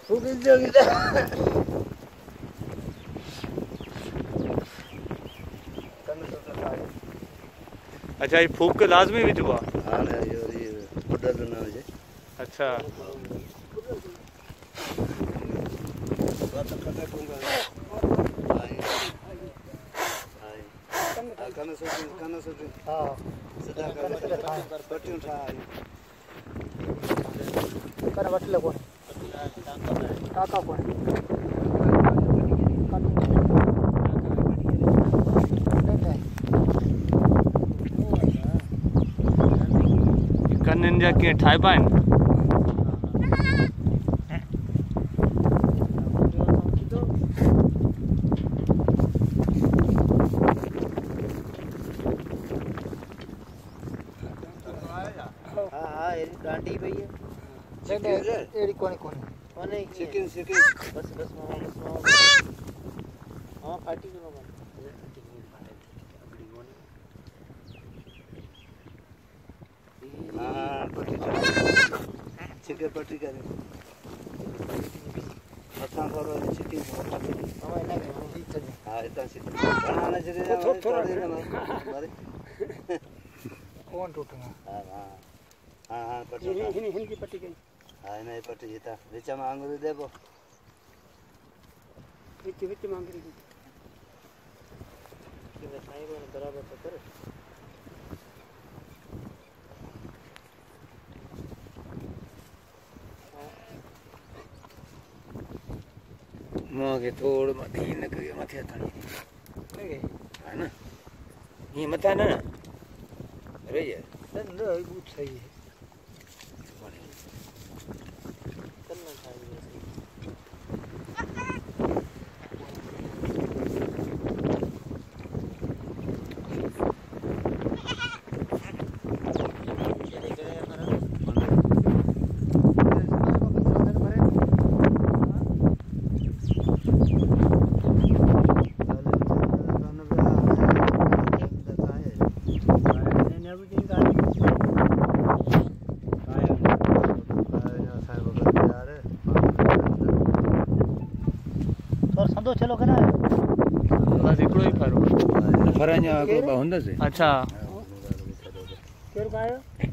फूक जोगी अच्छा ये फूक के लाजमी भी हुआ। हां ये बुढ़ा तो ना हो जाए। अच्छा बात करते दूंगा काना सोच हां सीधा कर पट्टी उठा कर बटले कोण काका कोण कन्न जा के ठाई पाइन हां ये डांडी भई है एड़ी कोनी कोनी चिकन बस मामा हां पार्टी को मामा हां पट्टी चिकन पट्टी करे अच्छा करो चिकन पट्टी मामा इना हां इतना चिकन हां ना जरे थोड़ा मारे कौन टूटेगा हां हां हां पट्टी हिंदी पट्टी गई हां नहीं पट्टी जीता विचा में आंगुर देबो विच में आंगुर कि साईं को बराबर तो कर मोगे थोड़ मथी न के मथे था है ना ये मथा ना रे ये न बहुत सही है करना चाहिए संदो चलो कना बस एकड़ो ही फारो फरा냐 को होंदा से अच्छा केर कायो